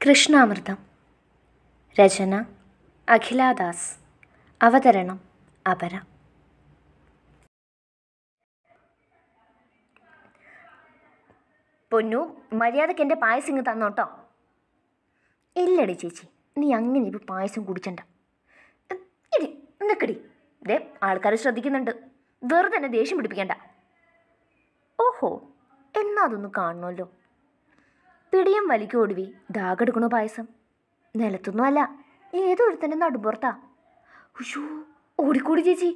കൃഷ്ണാമൃതം. രചന അഖിലാദാസ്. അവതരണം അപര. പൊന്നു, മര്യാദയ്ക്ക് എൻ്റെ പായസം ഇങ്ങ് തന്നോട്ടോ. ഇല്ലടി ചേച്ചി, നീ അങ്ങനെ ഇപ്പോൾ പായസം കുടിച്ചണ്ട. ഇടി നിൽക്കടി, ഇതേ ആൾക്കാർ ശ്രദ്ധിക്കുന്നുണ്ട്, വെറുതെ തന്നെ ദേഷ്യം പിടിപ്പിക്കണ്ട. ഓഹോ, എന്നാ അതൊന്ന് കാണണമല്ലോ. പിടിയും വലിക്കും ഒടുവി ദാഗെടുക്കണോ പായസം. നിലത്തൊന്നും അല്ല, ഏതൊരുത്തന്നെ നടുമ്പുറത്താ. ഉയ്യോ, ഓടിക്കൂടി ചേച്ചി.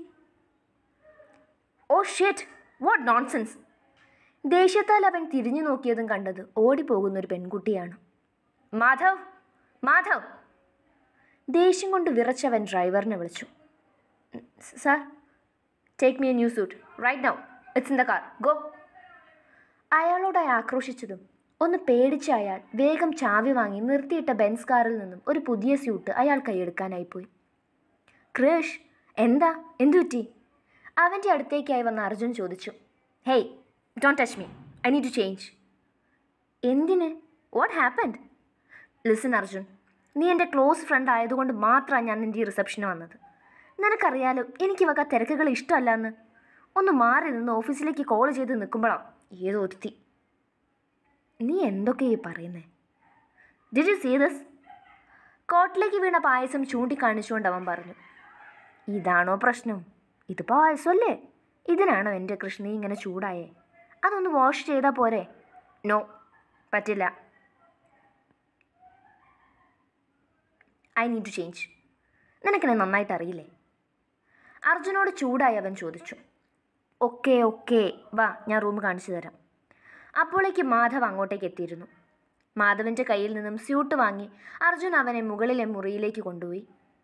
ഓ ഷേറ്റ്, വാട്ട് നോൺസെൻസ്. ദേഷ്യത്താൽ അവൻ തിരിഞ്ഞു നോക്കിയതും കണ്ടത് ഓടിപ്പോകുന്നൊരു പെൺകുട്ടിയാണ്. മാധവ്, മാധവ്. ദേഷ്യം കൊണ്ട് വിറച്ചവൻ ഡ്രൈവറിനെ വിളിച്ചു. Sir, take me a new suit right now, it's in the car, go. അയാളോടായി ആക്രോശിച്ചതും ഒന്ന് പേടിച്ച അയാൾ വേഗം ചാവി വാങ്ങി നിർത്തിയിട്ട ബെൻസ് കാറിൽ നിന്നും ഒരു പുതിയ സ്യൂട്ട് അയാൾ കൈയെടുക്കാനായിപ്പോയി. ക്രിഷ്, എന്താ, എന്തു പറ്റി? അവൻ്റെ അടുത്തേക്കായി വന്ന അർജുൻ ചോദിച്ചു. Hey, don't touch me, I need to change. എന്തിന്? What happened? ലിസൺ അർജുൻ, നീ എൻ്റെ ക്ലോസ് ഫ്രണ്ട് ആയതുകൊണ്ട് മാത്രമാണ് ഞാൻ നിൻ്റെ ഈ റിസപ്ഷന് വന്നത്. നിനക്കറിയാലോ എനിക്ക് വക തിരക്കുകൾ ഇഷ്ടമല്ല എന്ന്. ഒന്ന് മാറി നിന്ന് ഓഫീസിലേക്ക് കോൾ ചെയ്ത് നിൽക്കുമ്പോഴാണ് ഏതോ ഒരുത്തി. നീ എന്തൊക്കെയാ പറയുന്നേ? Did you see this? കോട്ടിലേക്ക് വീണ പായസം ചൂണ്ടിക്കാണിച്ചുകൊണ്ട് അവൻ പറഞ്ഞു. ഇതാണോ പ്രശ്നം? ഇത് പായസമല്ലേ? ഇതിനാണോ എൻ്റെ കൃഷ്ണ ഇങ്ങനെ ചൂടായേ? അതൊന്ന് വാഷ് ചെയ്താൽ പോരെ? നോ, പറ്റില്ല. I need to change. നിനക്കെന്നെ നന്നായിട്ട് അറിയില്ലേ? അർജുനോട് ചൂടായി അവൻ ചോദിച്ചു. ഓക്കെ ഓക്കെ, വാ, ഞാൻ റൂം കാണിച്ചു തരാം. അപ്പോഴേക്ക് മാധവ് അങ്ങോട്ടേക്ക് എത്തിയിരുന്നു. മാധവൻ്റെ കയ്യിൽ നിന്നും സ്യൂട്ട് വാങ്ങി അർജുൻ അവനെ മുകളിലെ മുറിയിലേക്ക് കൊണ്ടുപോയി.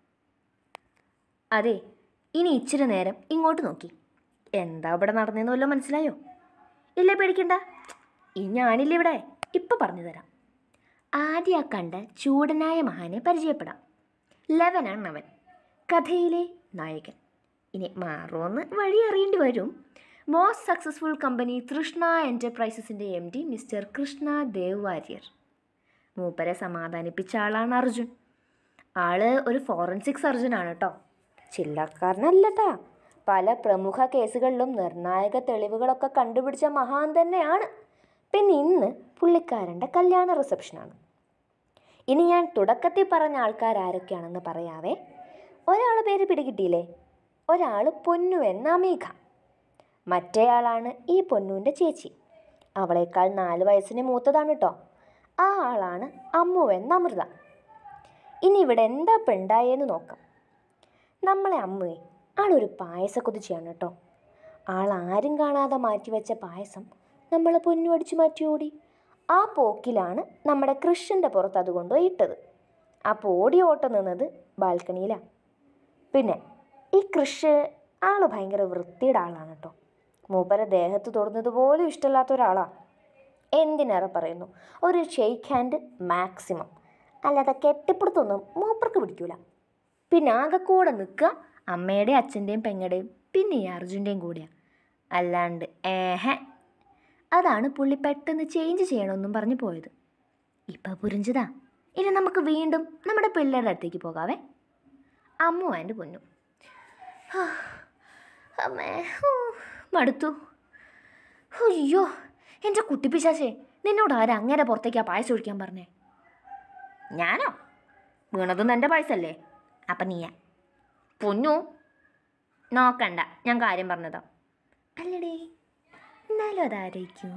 അതെ, ഇനി ഇച്ചിരി നേരം ഇങ്ങോട്ട് നോക്കി. എന്താ ഇവിടെ നടന്നതെന്ന് വല്ലതും മനസ്സിലായോ? ഇല്ല, പേടിക്കണ്ട, ഞാനില്ല ഇവിടെ, ഇപ്പം പറഞ്ഞു തരാം. ആദ്യം ആ കണ്ട ചൂടനായ മഹാനെ പരിചയപ്പെടാം. ലെവനാണ് അവൻ, കഥയിലെ നായകൻ. ഇനി മാറുമെന്ന് വഴി അറിയേണ്ടി വരും. മോസ്റ്റ് സക്സസ്ഫുൾ കമ്പനി തൃഷ്ണ എൻ്റർപ്രൈസസിൻ്റെ MD മിസ്റ്റർ കൃഷ്ണ ദേവ് വാര്യർ. മൂപ്പരെ സമാധാനിപ്പിച്ച ആളാണ് അർജുൻ. ആള് ഒരു ഫോറൻസിക് സർജനാണ് കേട്ടോ, ചില്ലക്കാരനല്ലട്ടാ. പല പ്രമുഖ കേസുകളിലും നിർണായക തെളിവുകളൊക്കെ കണ്ടുപിടിച്ച മഹാൻ തന്നെയാണ്. പിന്നെ ഇന്ന് പുള്ളിക്കാരൻ്റെ കല്യാണ റിസപ്ഷനാണ്. ഇനി ഞാൻ തുടക്കത്തിൽ പറഞ്ഞ ആൾക്കാർ ആരൊക്കെയാണെന്ന് പറയാവേ. ഒരാൾ പേര് പിടികിട്ടിയില്ലേ? ഒരാൾ പൊന്നു എന്ന അമീഘ. മറ്റേയാളാണ് ഈ പൊന്നുവിൻ്റെ ചേച്ചി. അവളേക്കാൾ 4 വയസ്സിന് മൂത്തതാണ് കേട്ടോ. ആ ആളാണ് അമ്മു എന്ന അമൃത. ഇനി ഇവിടെ എന്താ പെണ്ടായെന്ന് നോക്കാം. നമ്മളെ അമ്മുവേ, ആളൊരു പായസക്കൊതിച്ചാണ് കേട്ടോ. ആളാരും കാണാതെ മാറ്റിവെച്ച പായസം നമ്മൾ പൊന്നു അടിച്ചു മാറ്റിയോടി. ആ പോക്കിലാണ് നമ്മുടെ കൃഷിൻ്റെ പുറത്ത് അതുകൊണ്ടുപോയി ഇട്ടത്. ആ പോടി ഓട്ടം നിന്നത് ബാൽക്കണിയിലാണ്. പിന്നെ ഈ കൃഷി ആൾ ഭയങ്കര വൃത്തിയുടെ ആളാണ് കേട്ടോ. മൂപ്പരെ ദേഹത്ത് തൊടുന്നത് പോലും ഇഷ്ടമില്ലാത്ത ഒരാളാണ്. എന്തിനേറെ പറയുന്നു, ഒരു ഷെയ്ക്ക് ഹാൻഡ് മാക്സിമം, അല്ലാതെ കെട്ടിപ്പിടുത്തൊന്നും മൂപ്പർക്ക് പിടിക്കൂല. പിന്നെ ആകെ കൂടെ നിൽക്കുക അമ്മയുടെയും അച്ഛൻ്റെയും പെങ്ങളുടെയും പിന്നെ ഈ അർജുൻ്റെയും കൂടെയാണ്. അല്ലാണ്ട് അതാണ് പുള്ളി പെട്ടെന്ന് ചേഞ്ച് ചെയ്യണമെന്നും പറഞ്ഞു പോയത്. ഇപ്പം പുരിഞ്ചതാ. ഇനി നമുക്ക് വീണ്ടും നമ്മുടെ പിള്ളേരുടെ അടുത്തേക്ക് പോകാവേ. അമ്മു ആൻഡ് പൊന്നു. അമ്മേ, മടുത്തു. അയ്യോ, എൻ്റെ കുട്ടിപ്പിശാശേ, നിന്നോട് ആരാ അങ്ങനെ പുറത്തേക്ക് ആ പായസം ഒഴിക്കാൻ പറഞ്ഞേ? ഞാനോ? വീണതൊന്നും എൻ്റെ പായസമല്ലേ, അപ്പം നീയാ. പൊന്നു, നോക്കണ്ട, ഞാൻ കാര്യം പറഞ്ഞതാ. അല്ലടേ, എന്നാലും അതാരായിരിക്കും?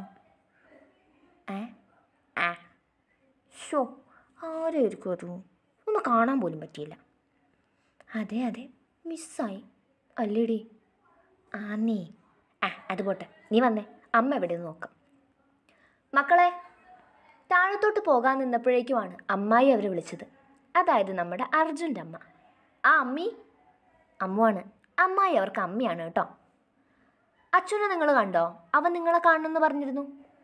ഷോ, ആരായിരിക്കും അത്? ഒന്ന് കാണാൻ പോലും പറ്റിയില്ല. അതെ അതെ, മിസ്സായി അല്ലേടി? ആന്നേ. അത് പോട്ടെ, നീ വന്നേ, അമ്മ എവിടെയെന്ന് നോക്കാം. മക്കളെ, താഴത്തോട്ട് പോകാൻ നിന്നപ്പോഴേക്കുമാണ് അമ്മായി അവരെ വിളിച്ചത്. അതായത് നമ്മുടെ അർജുൻ്റെ അമ്മ. ആ അമ്മി അമ്മുവാണ്. അമ്മായി അവർക്ക് അമ്മയാണ് കേട്ടോ. അച്ഛനെ നിങ്ങൾ കണ്ടോ? അവൻ നിങ്ങളെ കാണണമെന്ന് പറഞ്ഞിരുന്നു.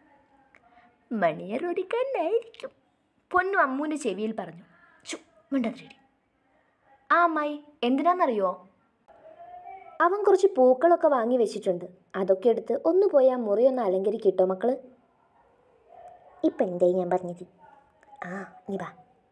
മണിയറൊടിക്കാനായിരിക്കും, പൊന്നു അമ്മൂൻ്റെ ചെവിയിൽ പറഞ്ഞു. മിണ്ടടി. ആ അമ്മായി എന്തിനാണെന്നറിയോ? അവൻ കുറച്ച് പൂക്കളൊക്കെ വാങ്ങി വെച്ചിട്ടുണ്ട്. അതൊക്കെ എടുത്ത് ഒന്ന് പോയി ആ മുറി ഒന്ന് അലങ്കരിക്കിട്ടോ മക്കള്. ഇപ്പം എന്തായി ഞാൻ പറഞ്ഞത്? നീ വാ,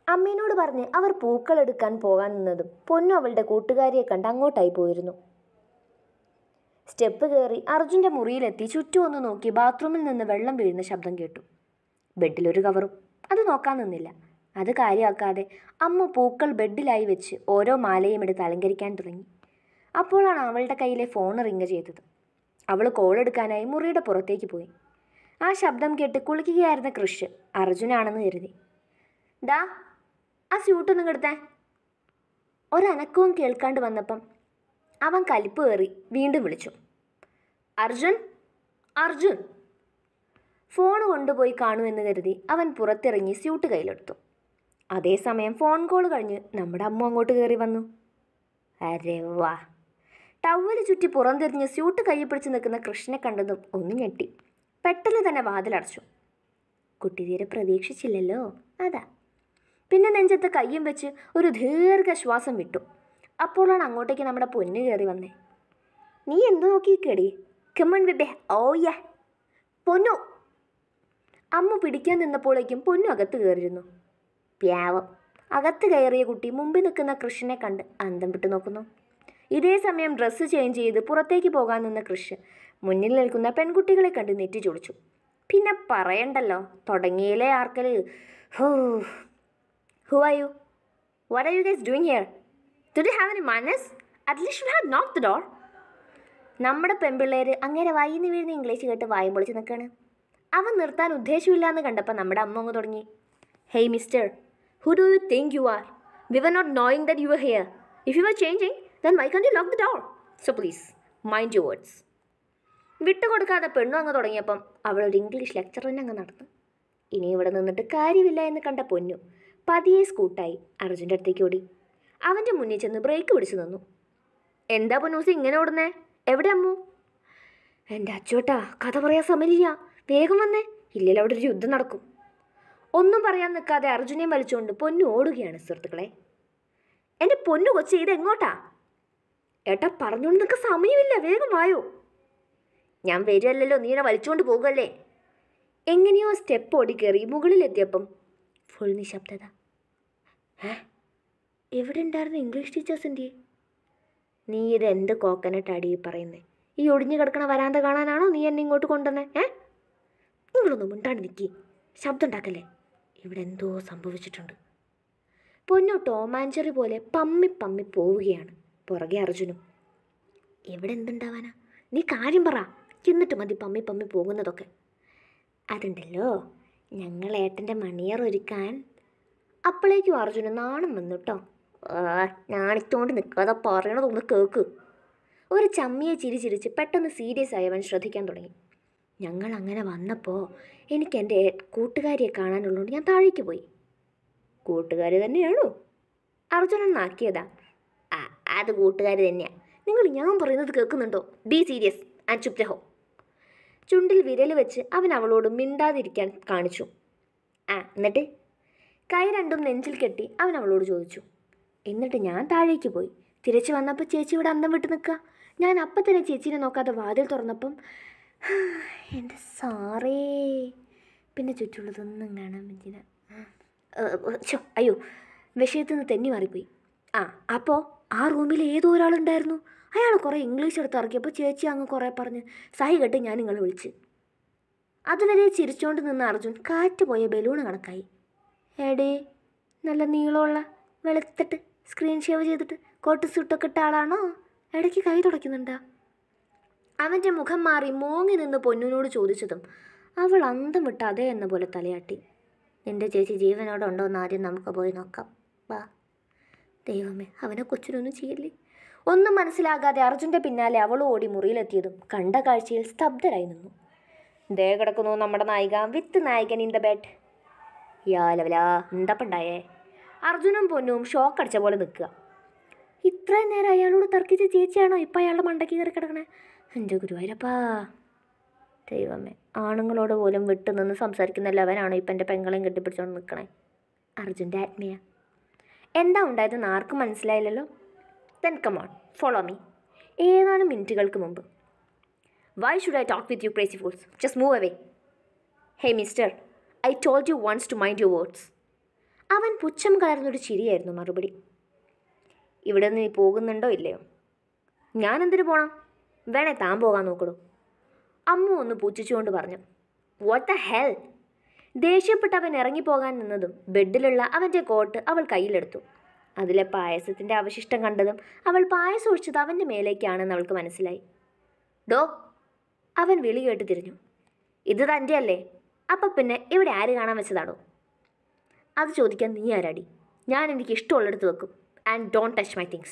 അമ്മീനോട് പറഞ്ഞ് അവർ പൂക്കൾ എടുക്കാൻ പോകാൻ നിന്നതും പൊന്നു അവളുടെ കൂട്ടുകാരിയെ കണ്ട് അങ്ങോട്ടായി പോയിരുന്നു. സ്റ്റെപ്പ് കയറി അർജുൻ്റെ മുറിയിലെത്തി ചുറ്റും ഒന്ന് നോക്കി ബാത്റൂമിൽ നിന്ന് വെള്ളം വീഴുന്ന ശബ്ദം കേട്ടു. ബെഡിലൊരു കവറും. അത് നോക്കാൻ നിന്നില്ല. അത് കാര്യമാക്കാതെ അമ്മ പൂക്കൾ ബെഡിലായി വെച്ച് ഓരോ മാലയും എടുത്ത് അലങ്കരിക്കാൻ തുടങ്ങി. അപ്പോഴാണ് അവളുടെ കയ്യിലെ ഫോൺ റിങ് ചെയ്തത്. അവൾ കോൾ എടുക്കാനായി മുറിയുടെ പുറത്തേക്ക് പോയി. ആ ശബ്ദം കേട്ട് കുളിക്കുകയായിരുന്ന കൃഷ് അർജുനാണെന്ന് കരുതി. ഡാ, ആ സ്യൂട്ടൊന്നും കെടുത്തേ. ഒരനക്കവും കേൾക്കാണ്ട് വന്നപ്പം അവൻ കലിപ്പ് കയറി വീണ്ടും വിളിച്ചു. അർജുൻ, അർജുൻ. ഫോൺ കൊണ്ടുപോയി കാണുമെന്ന് കരുതി അവൻ പുറത്തിറങ്ങി സ്യൂട്ട് കയ്യിലെടുത്തു. അതേസമയം ഫോൺ കോൾ കഴിഞ്ഞ് നമ്മുടെ അമ്മ അങ്ങോട്ട് കയറി വന്നു. അരെ വാ! ടവല് ചുറ്റി പുറംതിരിഞ്ഞ് സ്യൂട്ട് കയ്യിൽ പിടിച്ച് നിൽക്കുന്ന കൃഷ്ണനെ കണ്ടതും ഒന്ന് ഞെട്ടി. പെട്ടെന്ന് തന്നെ വാതിലടച്ചു. കുട്ടി തീരെ പ്രതീക്ഷിച്ചില്ലല്ലോ, അതാ. പിന്നെ നെഞ്ചത്ത് കയ്യും വെച്ച് ഒരു ദീർഘശ്വാസം വിട്ടു. അപ്പോഴാണ് അങ്ങോട്ടേക്ക് നമ്മുടെ പൊന്നു കയറി വന്നേ. നീ എന്ത് നോക്കിക്കേടി? Come on baby. ഓ യാ പൊന്നു. അമ്മ പിടിക്കാൻ നിന്നപ്പോഴേക്കും പൊന്നു അകത്ത് കയറിയിരുന്നു. പ്യാവം. അകത്ത് കയറിയ കുട്ടി മുമ്പിൽ നിൽക്കുന്ന കൃഷ്ണനെ കണ്ട് അന്തം വിട്ട് നോക്കുന്നു. ഇതേ സമയം ഡ്രസ്സ് ചേഞ്ച് ചെയ്ത് പുറത്തേക്ക് പോകാൻ നിന്ന കൃഷ് മുന്നിൽ നിൽക്കുന്ന പെൺകുട്ടികളെ കണ്ട് നെറ്റി ചൊളിച്ചു. പിന്നെ പറയണ്ടല്ലോ, തുടങ്ങിയില്ലേ ആർക്കല്. Who are you? What are you guys doing here? Did you have any manners? At least you had knocked the door. നമ്മുടെ പെൺപിള്ളേർ അങ്ങനെ വായിന്ന് വീഴുന്ന ഇംഗ്ലീഷ് കേട്ട് വായും പൊളിച്ച് നിൽക്കുകയാണ്. അവൻ നിർത്താൻ ഉദ്ദേശമില്ല എന്ന് കണ്ടപ്പോൾ നമ്മുടെ അമ്മ അങ്ങ് തുടങ്ങി. Hey mister, who do you think you are? We were not knowing that you were here. If you were changing, then why can't you lock the door? So please, mind your words. വിട്ടുകൊടുക്കാതെ പെണ്ണു അങ്ങ് തുടങ്ങിയപ്പം അവളൊരു English lecture തന്നെ അങ്ങ് നടന്നു. ഇനി ഇവിടെ നിന്നിട്ട് കാര്യമില്ല എന്ന് കണ്ട പൊന്നു പതിയെ സ്കൂട്ടായി അർജുൻ്റെ അടുത്തേക്ക് ഓടി. അവൻ്റെ മുന്നിൽ ചെന്ന് ബ്രേക്ക് പിടിച്ചു നിന്നു. എന്താ പൊന്നൂസി ഇങ്ങനെ ഓടുന്നേ? എവിടെ അമ്മു? എൻ്റെ അച്ചോട്ടാ, കഥ പറയാൻ സമയമില്ല, വേഗം വന്നേ, ഇല്ലെങ്കിൽ അവിടെ ഒരു യുദ്ധം നടക്കും. ഒന്നും പറയാൻ നിൽക്കാതെ അർജുനെയും വലിച്ചുകൊണ്ട് പൊന്നു ഓടുകയാണ് സുഹൃത്തുക്കളെ. എൻ്റെ പൊന്നു കൊച്ചി, ഇത് എങ്ങോട്ടാ? ഏട്ടാ പറഞ്ഞുകൊണ്ട് നിൽക്കാൻ സമയമില്ല, വേഗം വായോ. ഞാൻ വരുമല്ലോ, നീ എന്നെ വലിച്ചുകൊണ്ട് പോകുമല്ലേ. എങ്ങനെയോ സ്റ്റെപ്പ് ഓടിക്കേറി മുകളിലെത്തിയപ്പം ഫുൾ നിശബ്ദത. എവിടെ ഉണ്ടായിരുന്നു ഇംഗ്ലീഷ് ടീച്ചേഴ്സിൻ്റെ? നീ ഇതെന്ത് കോക്കനട്ടാടി പറയുന്നേ? ഈ ഒടിഞ്ഞു കിടക്കണ വരാന്ത കാണാനാണോ നീ എന്നെ ഇങ്ങോട്ട് കൊണ്ടുവന്നേ? നിങ്ങളൊന്നും മിണ്ടാണ്ട് നിൽക്കി, ശബ്ദം ഉണ്ടാക്കല്ലേ. ഇവിടെ എന്തോ സംഭവിച്ചിട്ടുണ്ട്. പൊന്നു ടോമാഞ്ചറി പോലെ പമ്മി പമ്മി പോവുകയാണ്. പുറകെ അർജുനും. എവിടെ എന്തുണ്ടാവാനാ? നീ കാര്യം പറ, എന്നിട്ട് മതി പമ്മി പമ്മി പോകുന്നതൊക്കെ. അതുണ്ടല്ലോ, ഞങ്ങൾ ഏട്ടൻ്റെ മണിയർ ഒരുക്കാൻ. അപ്പോഴേക്കും അർജുന് നാണം വന്നു കേട്ടോ. നാണിച്ചോണ്ട് നിൽക്കാതെ പറയണതൊന്ന് കേൾക്ക്. ഒരു ചമ്മിയെ ചിരിച്ച് പെട്ടെന്ന് സീരിയസ് ആയവൻ ശ്രദ്ധിക്കാൻ തുടങ്ങി. ഞങ്ങൾ അങ്ങനെ വന്നപ്പോൾ എനിക്ക് എൻ്റെ കൂട്ടുകാരിയെ കാണാനുള്ളതുകൊണ്ട് ഞാൻ താഴേക്ക് പോയി. കൂട്ടുകാരി തന്നെയാണോ? അർജുനൻ നാക്കിയതാ. അത് കൂട്ടുകാരി തന്നെയാണ്. നിങ്ങൾ ഞാൻ പറയുന്നത് കേൾക്കുന്നുണ്ടോ? ബി സീരിയസ് ആൻഡ് ചുപ് രഹോ. ചുണ്ടിൽ വിരൽ വെച്ച് അവൻ അവളോട് മിണ്ടാതിരിക്കാൻ കാണിച്ചു. എന്നിട്ട് കൈ രണ്ടും നെഞ്ചിൽ കെട്ടി അവൻ അവളോട് ചോദിച്ചു. എന്നിട്ട് ഞാൻ താഴേക്ക് പോയി. തിരിച്ചു വന്നപ്പോൾ ചേച്ചി ഇവിടെ അന്തം വിട്ട് നിൽക്കുക. ഞാൻ അപ്പം തന്നെ ചേച്ചീനെ നോക്കാതെ വാതിൽ തുറന്നപ്പം എൻ്റെ സാറേ, പിന്നെ ചുറ്റുള്ളതൊന്നും കാണാൻ പറ്റില്ല. അയ്യോ, വിഷയത്തിൽ നിന്ന് തെന്നി മാറിപ്പോയി. അപ്പോൾ ആ റൂമിൽ ഏതോ ഒരാളുണ്ടായിരുന്നു. അയാൾ കുറേ ഇംഗ്ലീഷ് എടുത്ത് ഇറക്കിയപ്പോൾ ചേച്ചി അങ്ങ് കുറേ പറഞ്ഞ് സഹി കെട്ട് ഞാൻ നിങ്ങളെ വിളിച്ച്. അതുവരെ ചിരിച്ചുകൊണ്ട് നിന്ന അർജുൻ കാറ്റ് പോയ ബലൂൺ കണക്കായി. എടേ, നല്ല നീളമുള്ള വെളുത്തിട്ട് സ്ക്രീൻ ഷേവ് ചെയ്തിട്ട് കോട്ട് സൂട്ടൊക്കെ ഇട്ട ആളാണോ? ഇടയ്ക്ക് കൈ തുടയ്ക്കുന്നുണ്ടാ? അവൻ്റെ മുഖം മാറി മോങ്ങി നിന്ന് പൊന്നിനോട് ചോദിച്ചതും അവൾ അന്തം വിട്ട് അതേ എന്ന പോലെ തലയാട്ടി. നിൻ്റെ ചേച്ചി ജീവനോടെ ഉണ്ടോ എന്ന് ആദ്യം നമുക്ക് പോയി നോക്കാം, വാ. ദൈവമേ, അവനെ കൊച്ചിനൊന്നും ചെയ്യില്ലേ. ഒന്നും മനസ്സിലാകാതെ അർജുൻ്റെ പിന്നാലെ അവൾ ഓടി മുറിയിലെത്തിയതും കണ്ട കാഴ്ചയിൽ സ്തബ്ധരായി നിന്നു. ദേ കിടക്കുന്നു നമ്മുടെ നായിക വിത്ത് നായകൻ ഇൻ ദ ബെഡ്. യാലവലാ, എന്താപ്പണ്ടായേ? അർജുനും പൊന്നും ഷോക്കടിച്ച പോലെ നിൽക്കുക. ഇത്രയും നേരം അയാളോട് തർക്കിച്ച ചേച്ചിയാണോ ഇപ്പം അയാളുടെ മണ്ടയ്ക്ക് കയറി കിടക്കണേ? എൻ്റെ ഗുരുവായൂരപ്പാ. ദൈവമേ, ആണുങ്ങളോട് പോലും വിട്ടു നിന്ന് സംസാരിക്കുന്ന ലവനാണോ ഇപ്പം എൻ്റെ പെങ്ങളെയും കെട്ടിപ്പിടിച്ചോണ്ട് നിൽക്കണേ? അർജുൻ്റെ ആത്മീയ. എന്താ ഉണ്ടായതെന്ന് ആർക്കും മനസ്സിലായില്ലല്ലോ. Then come on, follow me. ഏതാനും മിനിറ്റുകൾക്ക് മുമ്പ്. Why should I talk with you crazy fools? Just move away. Hey mister, I told you once to mind your words. അവൻ പുച്ഛം കലർന്നൊരു ചിരിയായിരുന്നു മറുപടി. ഇവിടെ നിന്ന് നീ പോകുന്നുണ്ടോ ഇല്ലയോ? ഞാനെന്തിനു പോകണം? വേണേ താൻ പോകാൻ നോക്കടൂ. അമ്മു ഒന്ന് പൂച്ഛിച്ചുകൊണ്ട് പറഞ്ഞു. What the hell? ദേഷ്യപ്പെട്ട് അവൻ ഇറങ്ങിപ്പോകാൻ നിന്നതും ബെഡിലുള്ള അവൻ്റെ കോട്ട് അവൾ കയ്യിലെടുത്തു. അതിലെ പായസത്തിൻ്റെ അവശിഷ്ടം കണ്ടതും അവൾ പായസം ഒഴിച്ചത് അവൻ്റെ മേലേക്കാണെന്ന് അവൾക്ക് മനസ്സിലായി. ഡോ! അവൻ വിളി കേട്ട് തിരിഞ്ഞു. ഇത് തൻ്റെ അല്ലേ? അപ്പം പിന്നെ ഇവിടെ ആര് കാണാൻ വെച്ചതാണോ? അത് ചോദിക്കാൻ നീ ആരാടി? ഞാൻ എനിക്ക് ഇഷ്ടമുള്ളിടത്ത് വെക്കും. And don't touch my things.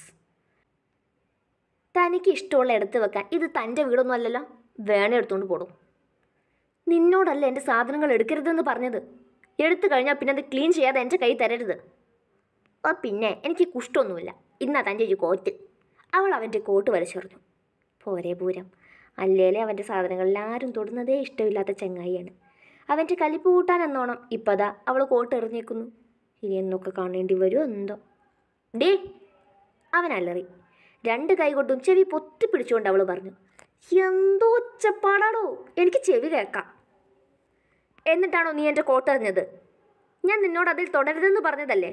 തനിക്ക് ഇഷ്ടമുള്ള എടുത്ത് വെക്കാൻ ഇത് തൻ്റെ വീടൊന്നും അല്ലല്ലോ. വേണേ എടുത്തുകൊണ്ട് പോടും. നിന്നോടല്ല എൻ്റെ സാധനങ്ങൾ എടുക്കരുതെന്ന് പറഞ്ഞത്. എടുത്തു കഴിഞ്ഞാൽ പിന്നെ അത് ക്ലീൻ ചെയ്യാതെ എൻ്റെ കൈ തരരുത്. ഓ പിന്നെ എനിക്ക് കുഷ്ടമൊന്നുമില്ല. ഇന്നാ തൻ്റെ ഒരു കോറ്റ്. അവൾ അവൻ്റെ കോട്ട് വലിച്ചെറിഞ്ഞു. പോരേ പൂരം. അല്ലേലെ അവൻ്റെ സാധനങ്ങളിൽ ആരും തൊടുന്നതേ ഇഷ്ടമില്ലാത്ത ചങ്ങായിയാണ്. അവൻ്റെ കലിപ്പ് കൂട്ടാൻ എന്നോണം ഇപ്പതാ അവൾ കോട്ട് എറിഞ്ഞേക്കുന്നു. ഇനി എന്നൊക്കെ കാണേണ്ടി വരുമോ എന്തോ. ഡേ! അവൻ അലറി. 2 കൈ കൊണ്ടും ചെവി പൊത്തിപ്പിടിച്ചുകൊണ്ട് അവൾ പറഞ്ഞു. എന്തോ ഒച്ചപ്പാടാടോ, എനിക്ക് ചെവി കേൾക്കാം. എന്നിട്ടാണോ നീ എൻ്റെ കോട്ട് എറിഞ്ഞത്? ഞാൻ നിന്നോട് അതിൽ തുടരുതെന്ന് പറഞ്ഞതല്ലേ?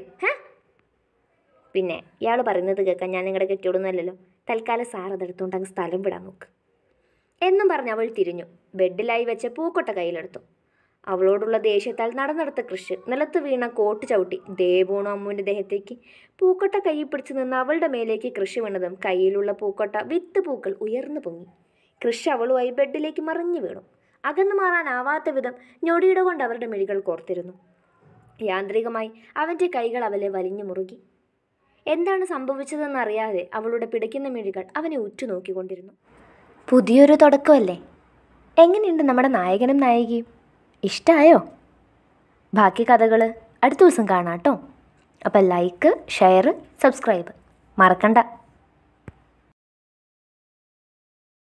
പിന്നെ ഇയാൾ പറയുന്നത് കേൾക്കാൻ ഞാൻ നിങ്ങളുടെ കെട്ടിയോടൊന്നുമല്ലല്ലോ. തൽക്കാലം സാർ അതെടുത്തുകൊണ്ട് അങ്ങ് സ്ഥലം വിടാൻ നോക്ക് എന്നും പറഞ്ഞ് അവൾ തിരിഞ്ഞു. ബെഡിലായി വെച്ച പൂക്കൊട്ട കയ്യിലെടുത്തു. അവളോടുള്ള ദേഷ്യത്താൽ നടന്നെടുത്ത കൃഷ് നിലത്ത് വീണ കോട്ട് ചവിട്ടി ദേവൂണു അമ്മുവിൻ്റെ ദേഹത്തേക്ക്. പൂക്കൊട്ട കയ്യിൽ പിടിച്ചു നിന്ന് അവളുടെ മേലേക്ക് കൃഷി വീണതും കയ്യിലുള്ള പൂക്കൊട്ട വിത്ത് പൂക്കൾ ഉയർന്നു പൊങ്ങി. കൃഷ് അവളുമായി ബെഡിലേക്ക് മറിഞ്ഞു വീണു. അകന്നു മാറാനാവാത്ത വിധം ഞൊടിയിട കൊണ്ട് അവരുടെ മിഴികൾ കോർത്തിരുന്നു. യാന്ത്രികമായി അവൻ്റെ കൈകൾ അവളെ വലിഞ്ഞു മുറുകി. എന്താണ് സംഭവിച്ചതെന്നറിയാതെ അവളുടെ പിടയ്ക്കുന്ന മിഴികൾ അവനെ ഉറ്റുനോക്കിക്കൊണ്ടിരുന്നു. പുതിയൊരു തുടക്കമല്ലേ? എങ്ങനെയുണ്ട് നമ്മുടെ നായകനും നായികയും? ഇഷ്ടമായോ? ബാക്കി കഥകൾ അടുത്ത ദിവസം കാണാം കേട്ടോ. അപ്പം ലൈക്ക്, ഷെയർ, സബ്സ്ക്രൈബ് മറക്കണ്ട.